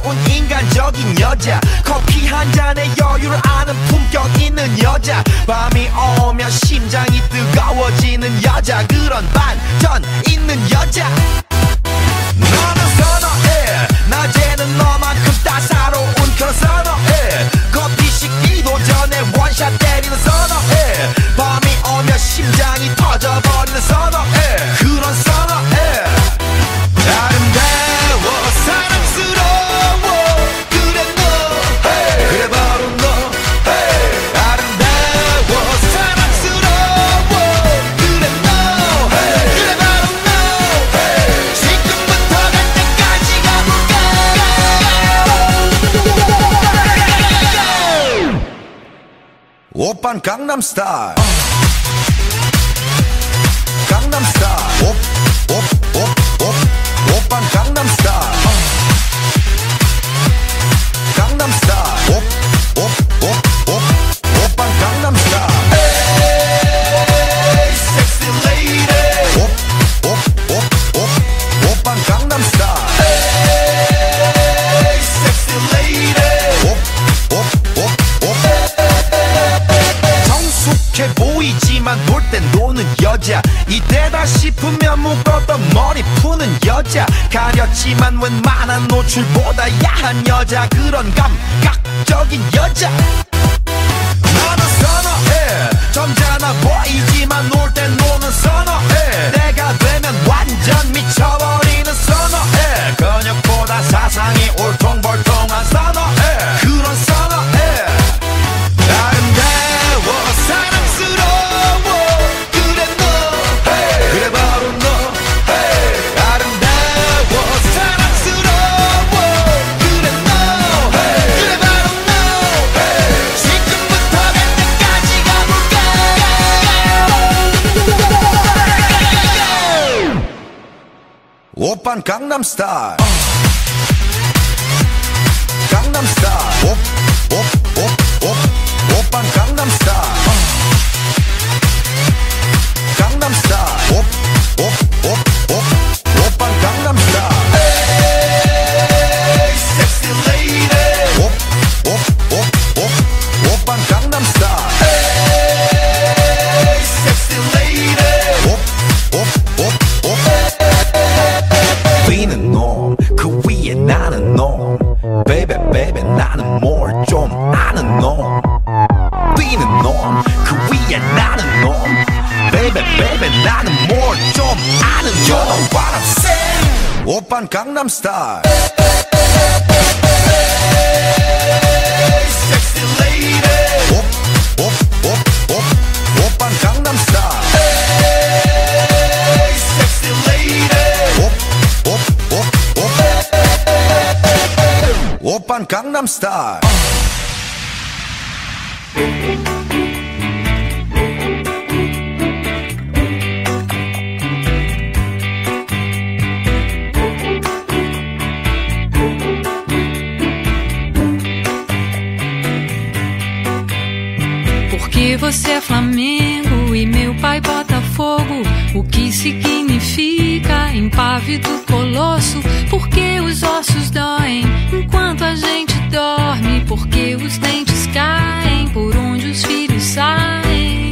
사랑스러운 인간적인 여자 커피 한 잔에 여유를 아는 품격 있는 여자 밤이 오면 심장이 뜨거워지는 여자 그런 반전 있는 여자 너는 선어해 낮에는 너만큼 따사로운 그런 선어해 커피 식기도 전에 원샷 때리는 선어해 밤이 오면 심장이 터져버리는 선어해 그런 선어해 아름다워 사랑스러워 그래 너 hey. 그래 바로 너 hey. 아름다워 사랑스러워 그래 너 hey. 그래 바로 너 hey. 지금부터 갈 때까지 가볼까 오빤 강남스타일 강남스타일 오빤 강남스타일 강남스타일 오빤 강남스타일 Hey sexy lady 오빤 강남스타일 Hey sexy lady 성숙해 보이지만 놀 땐 노는 여자 이때다 싶으면 묶었던 머리 푸는 여자 가렸지만 웬만한 노출보다 야한 여자 그런 감각적인 여자 너는 선어해 점잖아 보이지만 놀 땐 노는 선어해 내가 되면 완전 미쳐버리는 선어해 근육보다 사상이 울퉁불퉁한 선어해 그런 선어해 아름다워 사랑스러워 그래 너 hey. 그래 바로 너 hey. 아름다워 사랑스러워 그래 너 hey. 그래 바로 너 hey. 지금부터 갈 때까지 가볼까 오빤 강남스타일 강남스타일 오빤 강남스타일 강남스타일 오빤 강남스타일 Hey sexy lady 오빤 강남스타일 Hey sexy lady 위는 놈 그 위에 나는 놈 Baby baby 나는 뭘 좀 아는 놈 위는 놈 그 위에 나는 놈 Baby baby 나는 뭘 좀 아는 놈 You know what I'm saying 오빤 강남스타일 Hey sexy lady 오빤 강남스타일 Hey sexy lady 오빤 강남스타일 Porque você é Flamengo e meu pai Botafogo. O que significa impávido colosso? Porque os ossos doem enquanto a gente dorme. Porque os dentes caem por onde os filhos saem.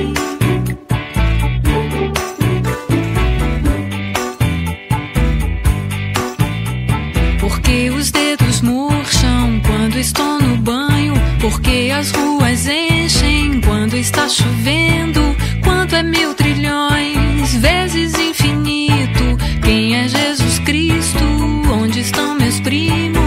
Porque os dedos murcham quando estou no banho. Porque as ruas enchem quando está chovendo. Quanto é 1000 trilhões vezes infinito? Quem é Jesus Cristo? Onde estão meus primos?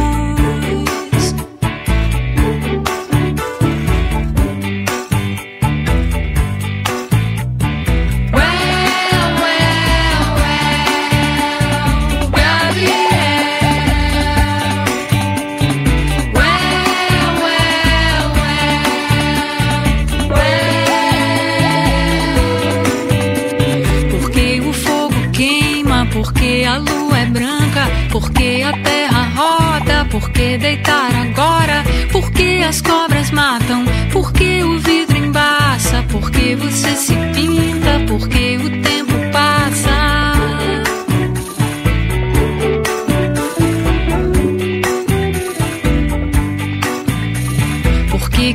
Porque a lua é branca, porque a terra roda, porque deitar agora, porque as cobras matam, porque o vidro embaça, porque você se pinta, porque o tempo passa.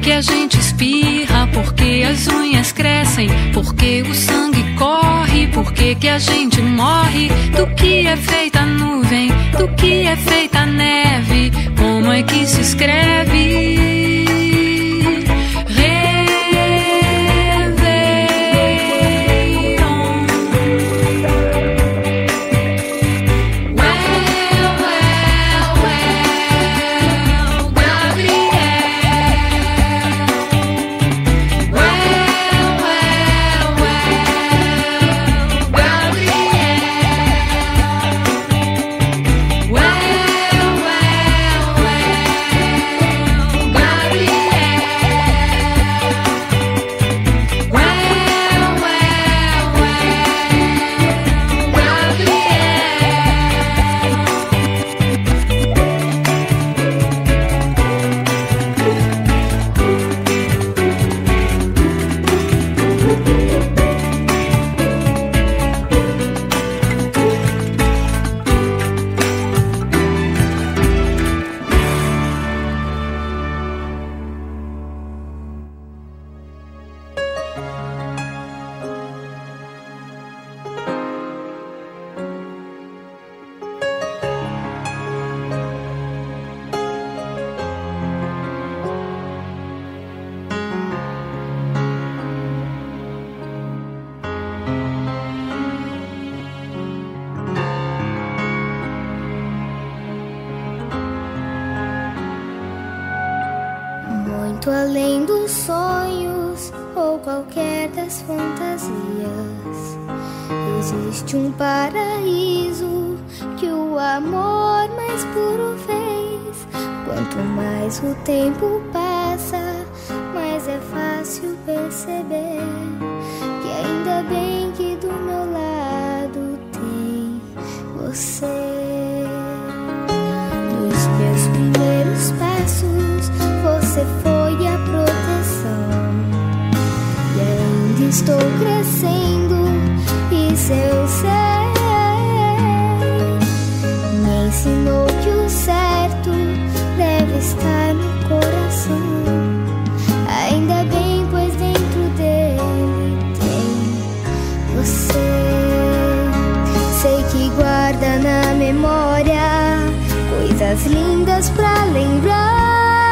que a gente espirra? Por que as unhas crescem? Por que o sangue corre? Por que a gente morre? Do que é feita a nuvem? Do que é feita a neve? Como é que se escreve? Muito além dos sonhos ou qualquer das fantasias, existe um paraíso que o amor mais puro fez. Quanto mais o tempo passa, mais é fácil perceber que ainda bem que do meu lado tem você. Nos meus primeiros passos, você foi a proteção, e ainda estou crescendo, isso eu sei. Me ensinou que o certo deve estar no coração. Ainda bem, pois dentro dele tem você. Sei que guarda na memória coisas lindas pra lembrar,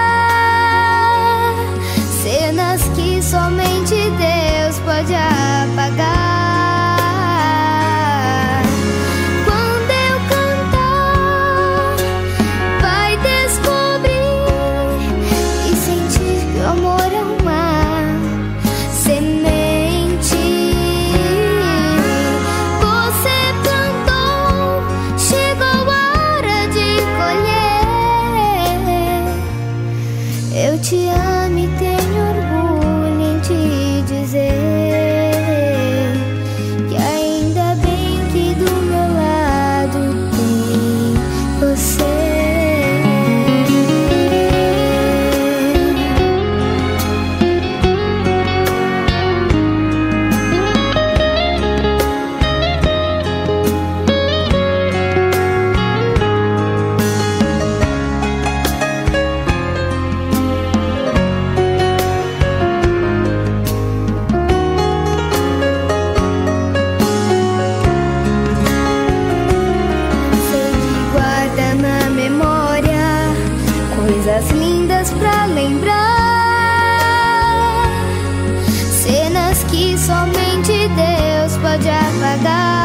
cenas que somente Deus pode apagar. Quando eu cantar, vai descobrir e sentir que o amor é uma semente. Você plantou, chegou a hora de colher. Eu te amo e tenho orgulho em te dizer que ainda bem que do meu lado tem você. Coisas lindas pra lembrar, cenas que somente Deus pode apagar.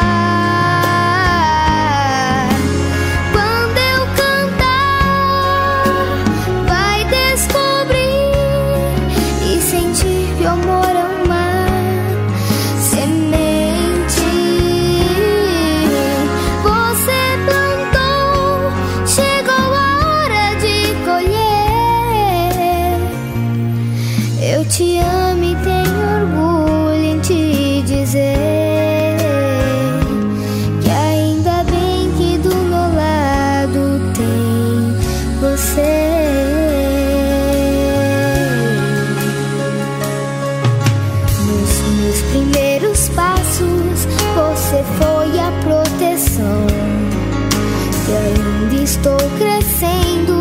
Quando eu cantar, vai descobrir e sentir que o amor é uma semente. Você plantou, chegou a hora de colher. Eu te amo e tenho orgulho em te dizer que ainda bem que do meu lado tem você. Nos meus primeiros passos, você foi a proteção, e ainda estou crescendo,